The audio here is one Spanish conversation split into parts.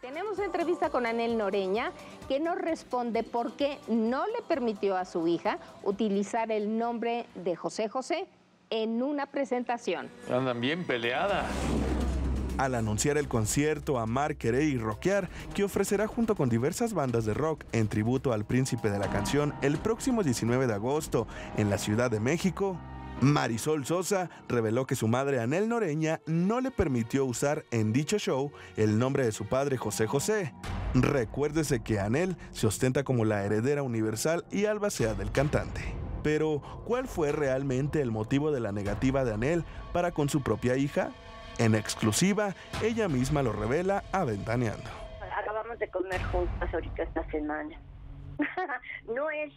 Tenemos entrevista con Anel Noreña, que nos responde por qué no le permitió a su hija utilizar el nombre de José José en una presentación. Andan bien peleadas. Al anunciar el concierto Amar, Querer y Rockear, que ofrecerá junto con diversas bandas de rock en tributo al príncipe de la canción el próximo 19 de agosto en la Ciudad de México, Marisol Sosa reveló que su madre Anel Noreña no le permitió usar en dicho show el nombre de su padre José José. Recuérdese que Anel se ostenta como la heredera universal y albacea del cantante. Pero, ¿cuál fue realmente el motivo de la negativa de Anel para con su propia hija? En exclusiva, ella misma lo revela a Ventaneando. Acabamos de comer juntas ahorita esta semana. No es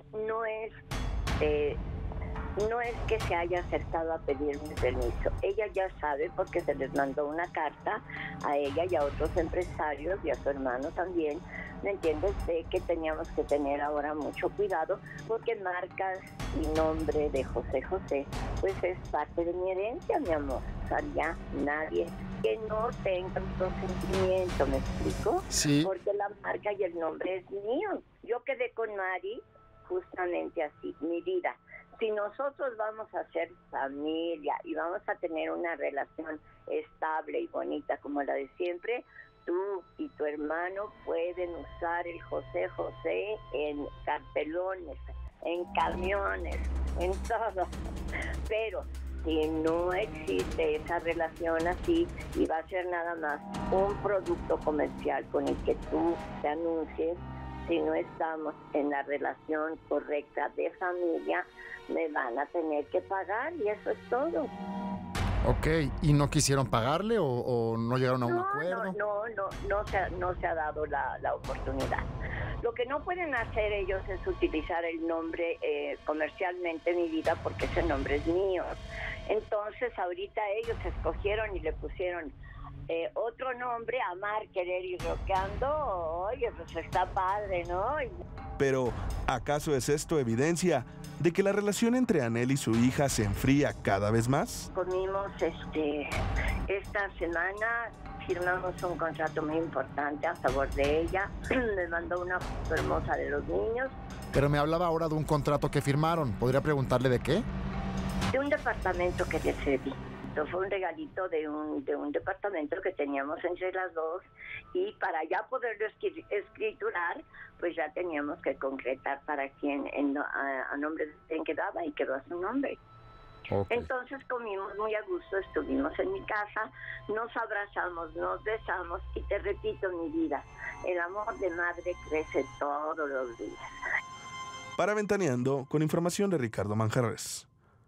que se haya acercado a pedirme permiso. Ella ya sabe porque se les mandó una carta a ella y a otros empresarios y a su hermano también, ¿me entiendes? De que teníamos que tener ahora mucho cuidado porque marcas y nombre de José José pues es parte de mi herencia, mi amor. O sea, ya nadie que no tenga consentimiento, ¿me explico? Sí. Porque la marca y el nombre es mío. Yo quedé con Mari justamente así, mi vida. Si nosotros vamos a ser familia y vamos a tener una relación estable y bonita como la de siempre, tú y tu hermano pueden usar el José José en cartelones, en camiones, en todo. Pero si no existe esa relación así y va a ser nada más un producto comercial con el que tú te anuncies, si no estamos en la relación correcta de familia, me van a tener que pagar y eso es todo. Ok, ¿y no quisieron pagarle o no llegaron a un acuerdo? No se ha dado la oportunidad. Lo que no pueden hacer ellos es utilizar el nombre comercialmente, mi vida, porque ese nombre es mío. Entonces ahorita ellos escogieron y le pusieron otro nombre, Amar, Querer y Rockeando. Oye, pues está padre, ¿no? Pero, ¿acaso es esto evidencia de que la relación entre Anel y su hija se enfría cada vez más? Comimos esta semana, firmamos un contrato muy importante a favor de ella. Me mandó una foto hermosa de los niños. Pero me hablaba ahora de un contrato que firmaron. ¿Podría preguntarle de qué? De un departamento que le cedí. Fue un regalito de un departamento que teníamos entre las dos y para ya poderlo escriturar, pues ya teníamos que concretar para quién, a nombre de quién quedaba y quedó a su nombre. Okay. Entonces comimos muy a gusto, estuvimos en mi casa, nos abrazamos, nos besamos y te repito, mi vida, el amor de madre crece todos los días. Para Ventaneando, con información de Ricardo Manjarres.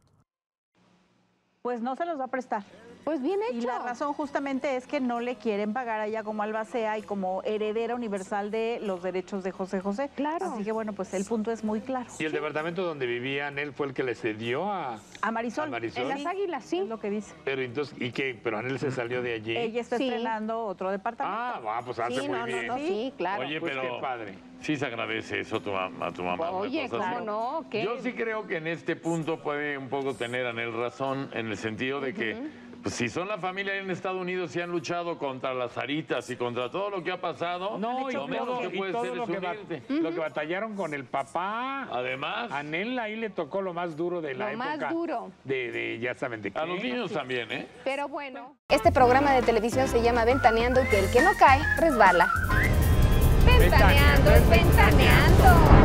Pues no se los va a prestar. Pues bien hecho. Y la razón justamente es que no le quieren pagar a ella como albacea y como heredera universal de los derechos de José José. Claro. Así que bueno, pues el punto es muy claro. ¿Y el departamento donde vivía Anel fue el que le cedió a Marisol? En las Águilas, sí. Es lo que dice. Pero entonces, ¿y qué? ¿Pero Anel se salió de allí? Ella está estrenando otro departamento. Pues hace muy bien. Sí, claro. Oye, pues pero qué padre. Sí se agradece eso a tu mamá. Oye, ¿cómo no? ¿Qué? Yo sí creo que en este punto puede un poco tener Anel razón, en el sentido de que pues, si son la familia en Estados Unidos y han luchado contra las Zaritas y contra todo lo que ha pasado, lo menos que puede ser es unirte. Lo que batallaron con el papá. Además, Anel ahí le tocó lo más duro de la época. Lo más duro. De ya saben de qué. A los niños también, ¿eh? Pero bueno. Este programa de televisión se llama Ventaneando y que el que no cae, resbala. Ventaneando es ventaneando.